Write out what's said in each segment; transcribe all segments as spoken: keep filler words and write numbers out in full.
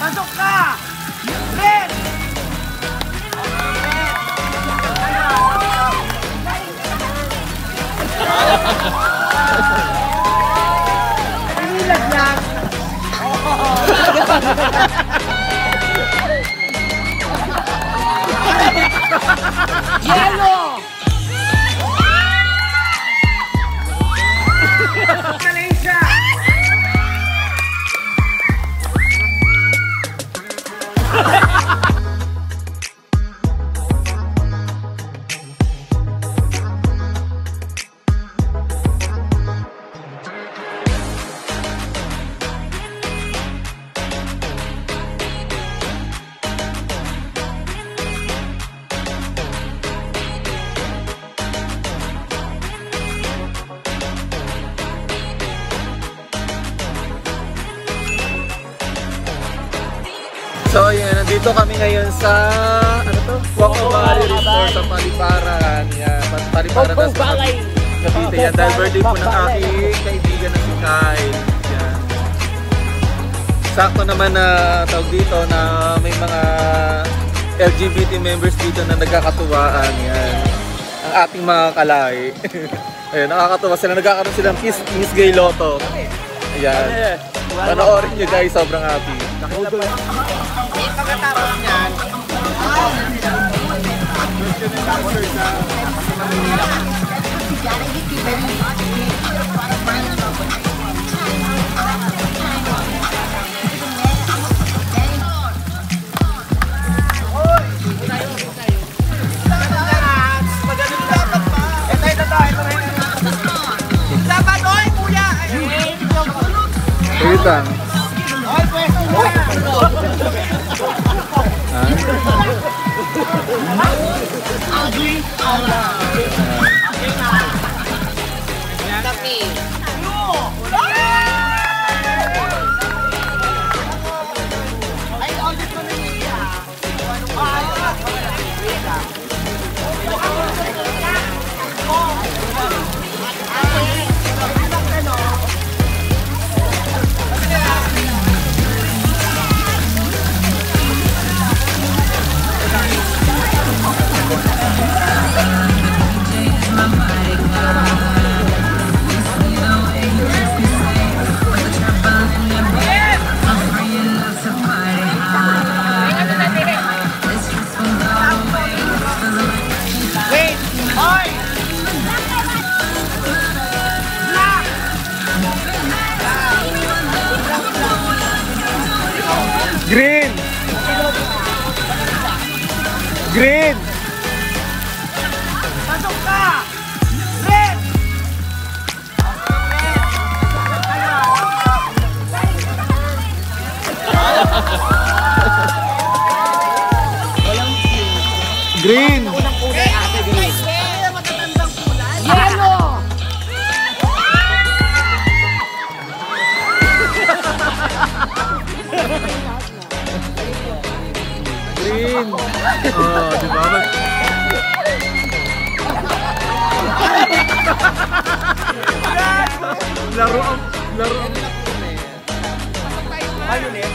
Pasok ka! Red! Pinilag lang! Yellow! Malaysia! So yun, nandito kami ngayon sa ano to? Waco Valley Resort sa Paliparan. Yan, Paliparan na sa Cavite. Yan, dahil birthday po ng aking kaibigan na si Kyle. Yan. Sakto naman na tawag dito na may mga L G B T members dito na nagkakatuwaan. Yan. Ang ating mga kalay. Ayun, nakakatuwa sila. Nagkakaroon silang kiss, kiss gay loto. Ayan. Panoorin nyo guys, sobrang happy. Pagkatapos niyan, wait lang. Green! Green! pasok ka! Red! Green! Yellow! Green! Oh, di ba? Laro ang... Laro ang... Violet.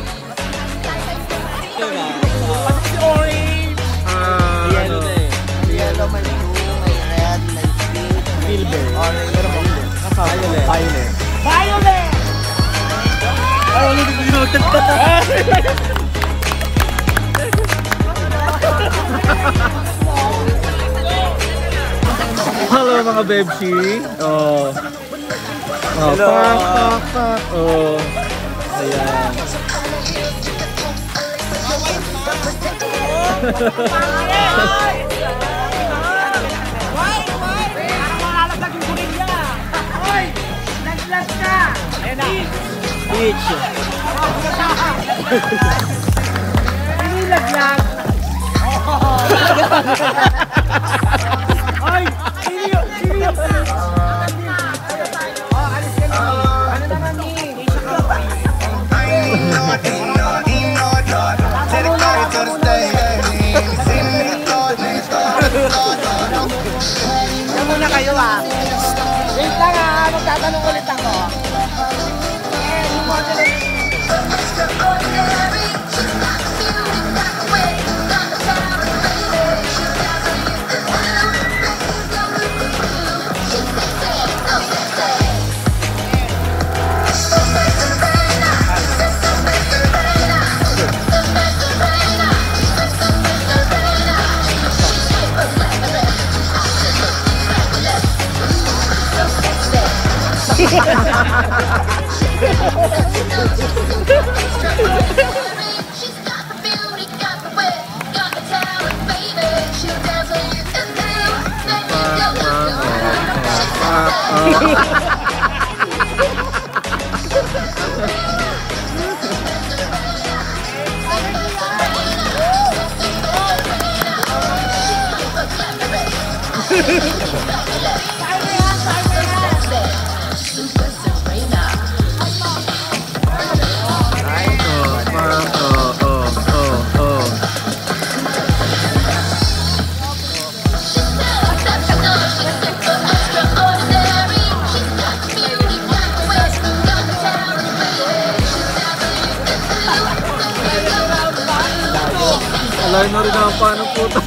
Pasok si Orange! Ah, Yellow na eh. Yellow, may blue, may red, may pink, Silver. orange. Violet. Violet. Violet! Ay, wala dito ginagtag ka! Hello mga bebshi! Oh. Oh, Hello. pak, pak, pak. Oh. Ayan. Beach. Pinilag lang! Ay! Sino yun? Oh, alis ka na. Ano naman ni? Yan muna kayo ah. Wait lang ah, magtatanong ulit ako. Eh, yung model Alay na rin ang paano puta.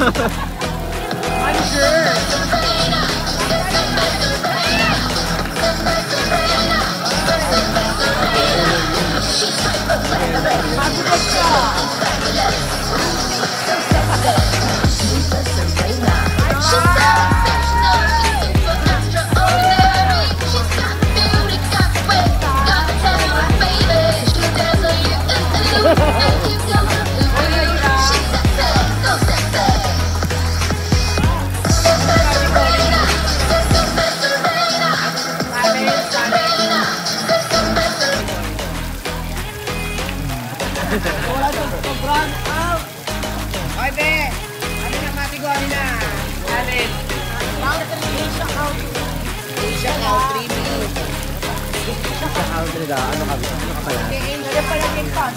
Oy, be! Ano na, matigo, ano na? Alin? Asia count. Asia count, three minutes. Sa count nila, ano ka? Ano ka pala? Ano pala yung count?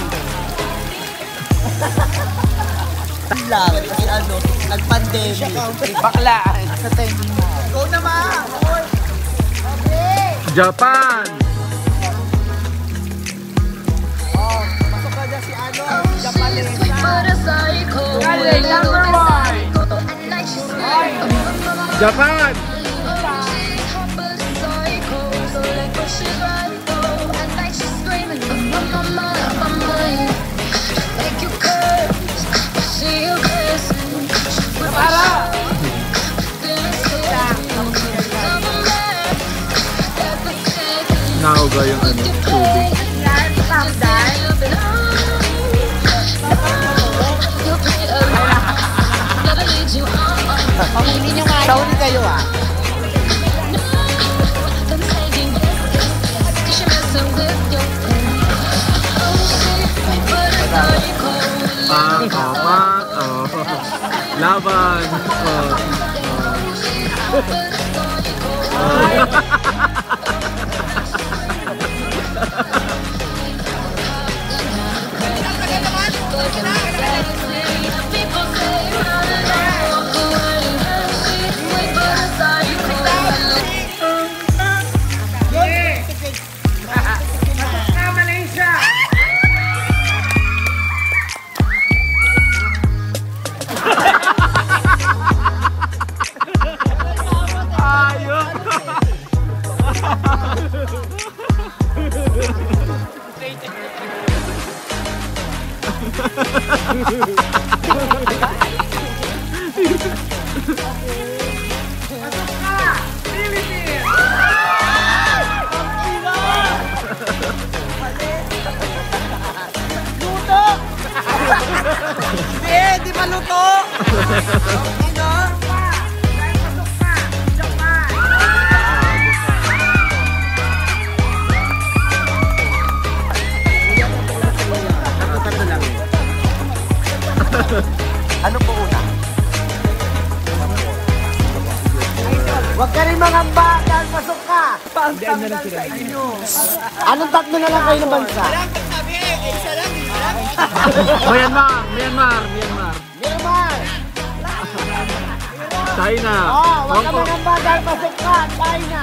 Lang, kasi ano, nag-pandemic. Bakla. Sa timing mo. Go na, ma! Japan! Pasok ka dyan si ano, Japanesa. Galing, number one! Japan! Para! Nauga yung ano, tubig. Pamili nyo nga. Sauli kayo ah. Pang, oh, pang, oh. Laban. Oh. Eh, di ba luto? Ano? Dahil pasok pa. Japan. Ano po una? Huwag ka rin mangamba dahil pasok ka. Pangtanggal sa inyo. Anong tatlo na lang kayo ng bansa? Myanmar, Myanmar, Myanmar. Myanmar! China. Oh, huwag Hong ka Kong. mangamba dahil pasok ka. China!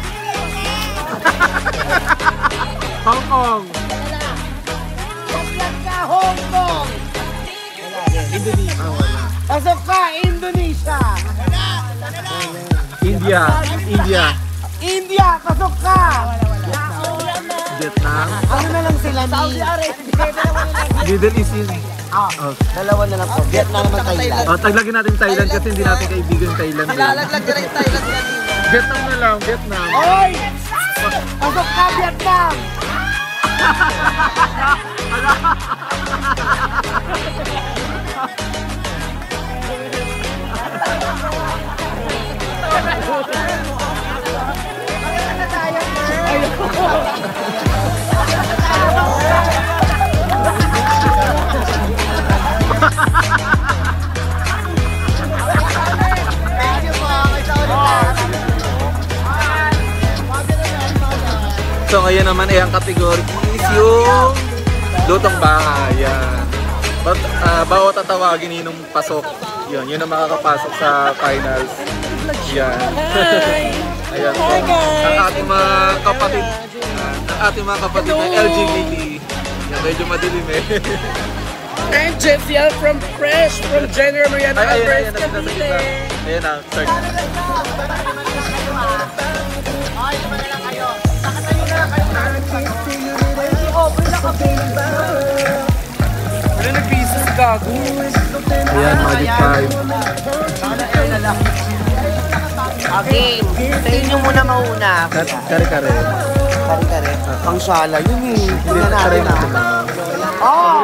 Hong Kong. Pasok ka, Hong Kong! Indonesia. Ah, wala. Pasok ka, Indonesia! India, India. India, pasok ka! Vietnam. Ano na lang sila ni? Saudi Arabia. Middle East yun. Ah, Oh. dalawa na lang po. Vietnam naman Thailand. Oh, taglagyan natin Thailand kasi hindi natin kaibigan yung Thailand. eh. Lalaglag na rin Thailand kanina. Vietnam na lang, Vietnam. Oy! Pasok ka, Vietnam! Thank you po. So ngayon naman ay ang category is yung lutong bahay. Yan. But, uh, bawat tatawagin yun yung pasok. Yun, yun ang makakapasok sa finals. Yan. Ayan po. Ang ating mga kapatid, uh, ang ating mga kapatid na L G B T. Yan, medyo madilim eh. And Jessiel from Fresh, from General Mariana Ay, ayun, Alvarez, ayun, nasa Cavite. gitna. Ayun na, start. Wala na pieces, gago. Ayan, Magic five. Okay, sa inyo muna mauna. Kare-kare. Kare-kare. Pang sala, yun eh. Hindi na kare natin na. Oh!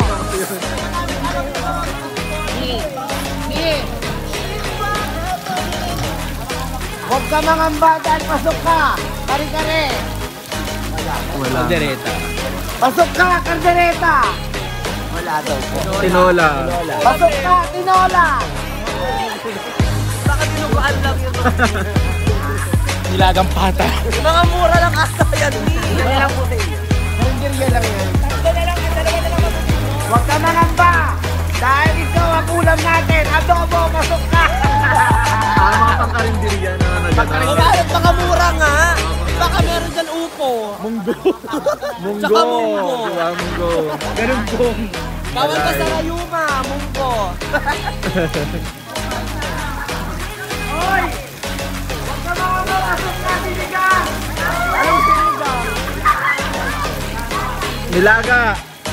Huwag ka mangamba dahil pasok ka. Kare-kare. Wala. Kaldereta. Pasok ka, kaldereta. Wala daw po. Tinola. Pasok ka, tinola. Baka dinuguan lang yun. Nilagang pata. Mga mura lang ata yan. Hindi lang po sa inyo. Karinderya lang yan. Huwag ka mangamba. Dahil ikaw ang ulam natin. Adobo, pasok ka. Ah, mga pangkarinderya na nagana. Bakit baka mura nga? Baka meron dyan upo. Munggo. Munggo. Tsaka munggo. Diba, munggo. Ganun po. Bawal ka sa rayuma, munggo. Hoy! Huwag ka mga masok na sinigang! Anong sinigang? Nilaga.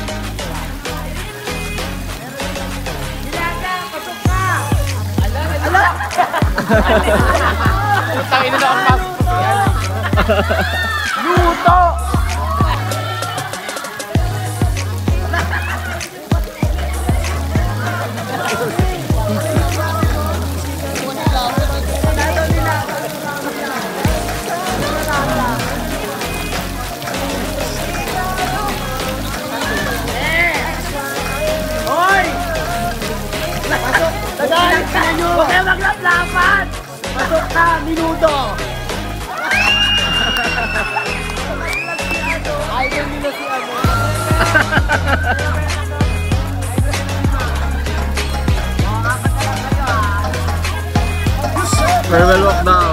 Nilaga, pasok ka! Ala! Ala! Tangin na ang pasok ko yan. Luto! Huwag kayo maglaplapan! Pasok ka, minuto! Idol nila si ano. Farewell walk now.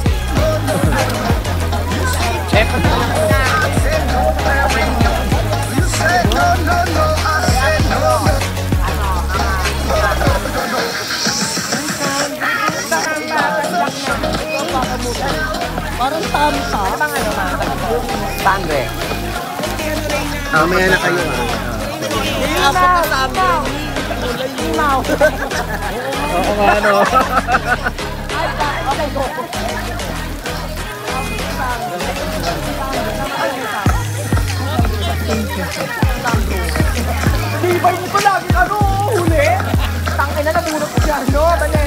Check na. Parang tamsa. Parang ano ma? Sangre. Mamaya na kayo. Ako ka sangre. Limaw. Oo nga, ano. Okay, go. Di ba mo pa lagi ano huli? Tangin na natulog ko siya, no? Bale.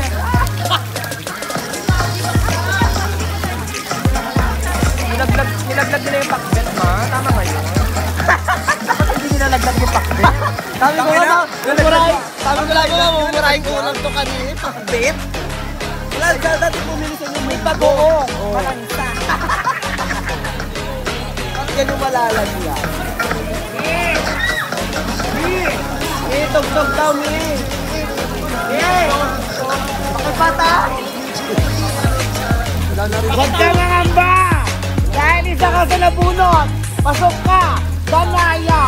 Nilaglag, nilaglag nila yung pakbet, ma? Tama ba yun? Bakit hindi nilalaglag yung pakbet? Sabi ko na, mumurahin. Sabi ko lang ko, mumurahin ko lang to kanina. Pakbet? Wala, dati pumili sa inyo. May bagoong. Parang isa. Bakit ganun malalagyan? Eh! Eh! Eh! Tog-tog daw, eh! Eh! Pakipata! Huwag ka mangamba! Dahil isa ka sa nabunot! Pasok ka! Banaya!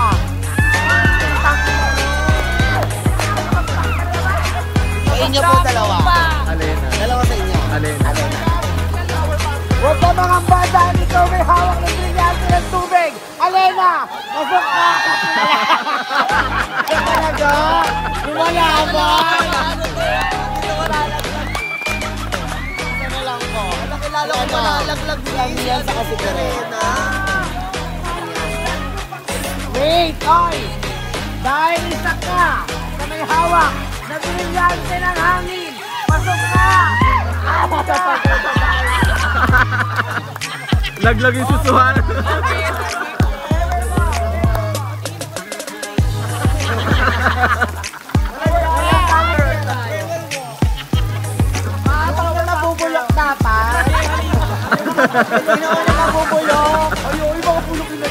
Sa inyo po dalawa. Alena. Dalawa sa inyo. Alena. Huwag ka mangamba dahil ikaw may hawak ng brilyante ng tubig! Alena! Pasok ka! Talaga? Lumalaban! Ano lang po? Lalo ko malalaglag yan sa Kasiperena. Wait! Oy! Dahil isa ka na may hawak na brilyante ng hangin! Pasok ka! Laglag yung susuhan. Parang na nabubulok dapat. Hindi naman na nabubulok. Ay, ay, mga bulok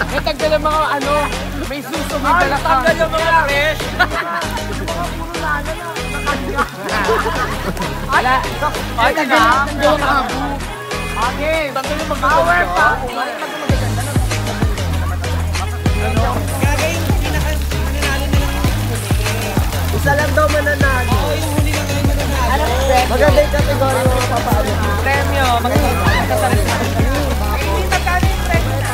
May tagdala mga ano, may suso, may dala ka. Tagdala yung mga fresh. Mga puro lana na. Wala. Ay, tagdala yung mga abu. Okay. Tagdala yung mga power pa. Gagawin, pinaka-mananalo na lang yung huli. Isa lang daw mananalo. Oo, yung huli lang yung mananalo. Maganda yung kategorya mo papaano. Premyo, maganda yung kategorya mo. Hindi magkano yung premyo na.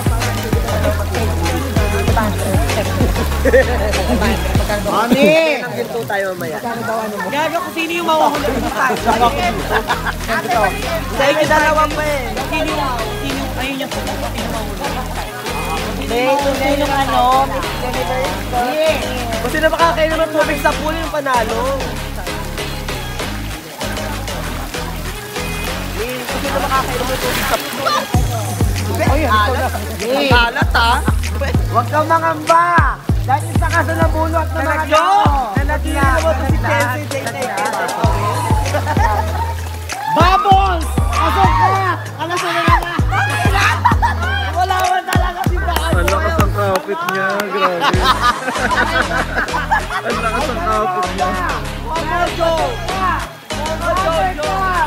Mami! Nang ginto tayo mamaya. Gaga kung sino yung mawawala dito tayo. Sa inyo dalawang pa eh. Sino yung, ayun yung sino mawawala. Hindi, yung ano, kung sino makakainom ng tubig sa pool yung panalo. Kung sino makakainom ng tubig sa pool. Ang kalat ha. Huwag kang mangamba. Dahil isa ka sa nabulot na mga tao. Nalagyan mo ito si Chelsea. Bubbles! Asok ka! Alas na naman! Wala man talaga si Bubbles! Ang lakas ang outfit niya, grabe. Ang lakas ang outfit niya. Bubbles, Joe! Bubbles, Joe!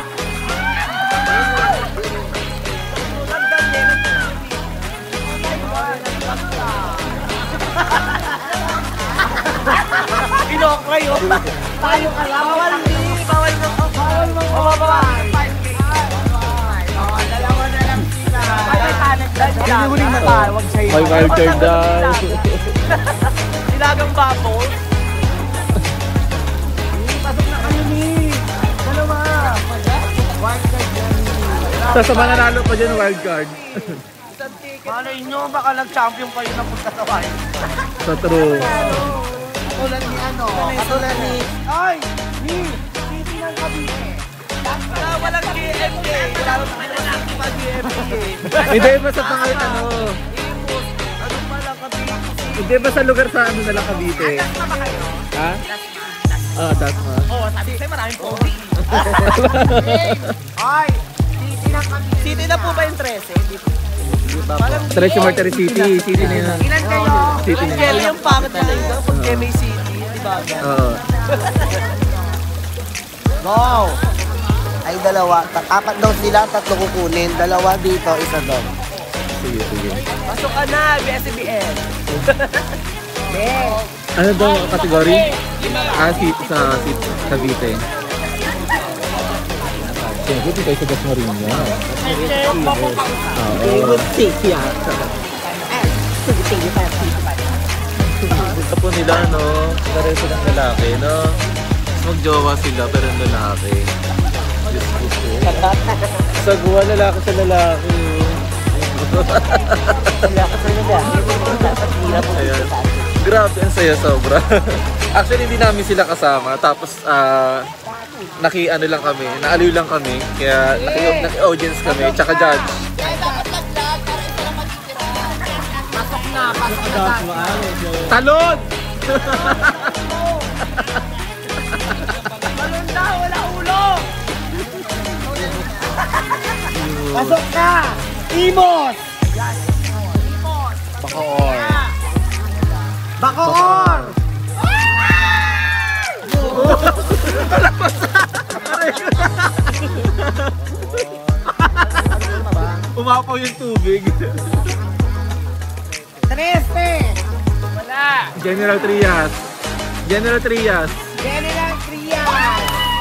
Pinokray yun. Tayo ka lang. Bawal ni. Bawal mo. Bawal mo. Bawal. Dalawa na lang sila. May tanag lang sila. Hinuhuling na tayo. Huwag sa'yo. May wild card daw. Silagang bubbles. Pasok na kayo ni. Dalawa. Wild card yan. Sa sa mananalo pa dyan, wild card. Malay nyo, baka nag-champion kayo na pagkatawain. Sa true. Katulad ni ano, katulad ni... Ay! Ni! City ng Cavite. Wala, walang G M K. Wala naman mga G M K. Hindi ba sa pangalan ano? Ano pala Cavite? Hindi ba sa lugar sa ano nalang Cavite? Atas na ba kayo? Ha? Oo, that's ma. Oo, sabi sa'yo maraming podi. Ay! City ng Cavite. City na po ba yung trese? Tres yung Martiri City. City na yun. Ilan kayo? City na Kaya yun. yung pangit na lang daw pag M A City. Di ba? Oo. Wow! Ay dalawa. Apat daw sila, tatlo kukunin. Dalawa dito, isa doon. Sige, sige. Pasok ka na, B S B N. Ano daw ang kategory? Ah, seat sa seat Cavite. Siyempre, di tayo sa Gasmarina. Oo. City ah. Gusto po nila, no? Pareho silang lalaki, no? Magjowa sila, pero yung lalaki. Diyos ko po. Sagwa, lalaki sa lalaki. Lalaki sa lalaki. Ayan. Grabe, ang saya sobra. Actually, hindi namin sila kasama. Tapos, ah... naki ano lang kami, naaliw lang kami, kaya naki, naki audience kami, tsaka judge. Pasok na, pasok na. Talon! Talon na, wala ulo! Pasok ka! Imos! Bacoor. Bacoor! Umapaw yung tubig. Treste! Wala! General Trias. General Trias. General Trias!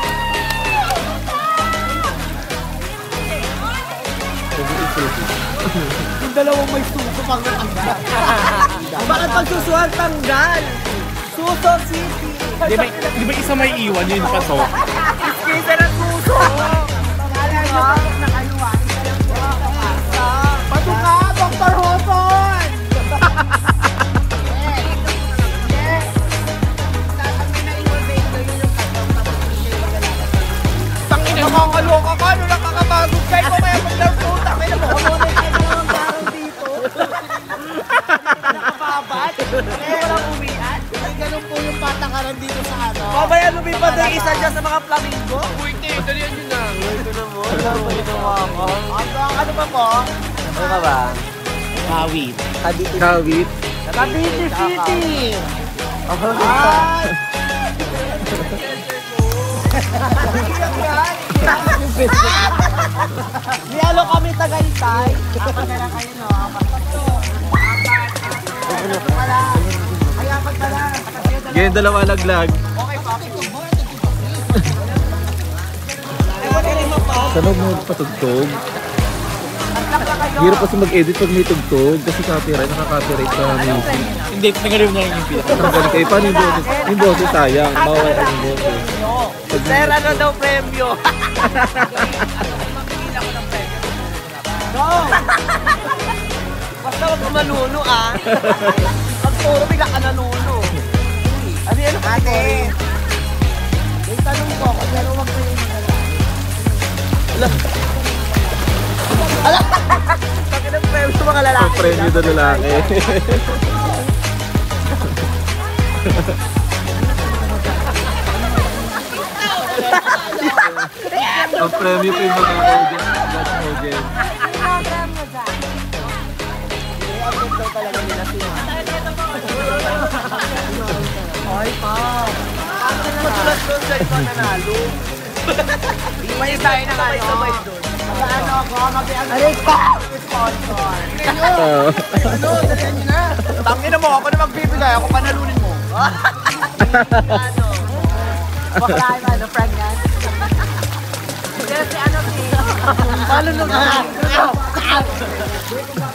Yung dalawang may suso pang natanggal. Bakit pagsusuhan tanggal? Suso City! Di ba, di ba isa may iwan yun pasok? Iskisa ng suso! Pangalan niyo, pasok na kayo ah. Pasok ka, Doctor Hoson! Tangina, nakakaloka ka! Ano nakakapagod kayo? Kaya maglaro, tangina mo! Kamunay kayo naman parang dito. Nakababad? Kaya walang uwian? Ganun po yung patakaran dito sa ano. Mamaya lumipad na isa dyan sa mga flamingo. Uy, te, dalihan nyo na. Ito na mo. Ito na mo. Ano ba po? Ano ka ba? Kawit. Cavite. Kawit. Cavite City! Ay! Niyalo kami Tagaytay. Apat na lang kayo, no? Apat na to. Apat pala. Ay, apat pala. Ganyan dalawa laglag. Okay, papi. Ay, wala lima pa. Saan mo patugtog? Atlak na kayo. Hirap kasi mag-edit pag may tugtog kasi copyright, nakaka-copyright sa music. Hindi, nagalim na lang yung pila. Tanggalin kayo. Paano yung boses? Yung boses sayang. Mawala yung boses. Sir, ano daw premyo? Go! Basta wag manuno ah. Pag puro bigla ka nanuno. Ano yan? Ate! May tanong ko, kung ano wag kayo nagala. Ala! Ala! Bakit ang premyo mga lalaki? Ang premyo na lalaki. Ang premyo ko yung mga Hogan. That's Hogan. I-upload daw talaga nila si Ma. Ay, pa. Matulas doon sa ito nanalo. May tayo na sabay-sabay doon. Mag-ano ako, mag-ano. Aray pa! Sponsor. Oo. Ano, dalihan nyo na. Tangin mo, ako na magbibigay. Ako panalunin mo. Ano? Bakla yung ano, pregnant? Kasi ano si... Paano nung...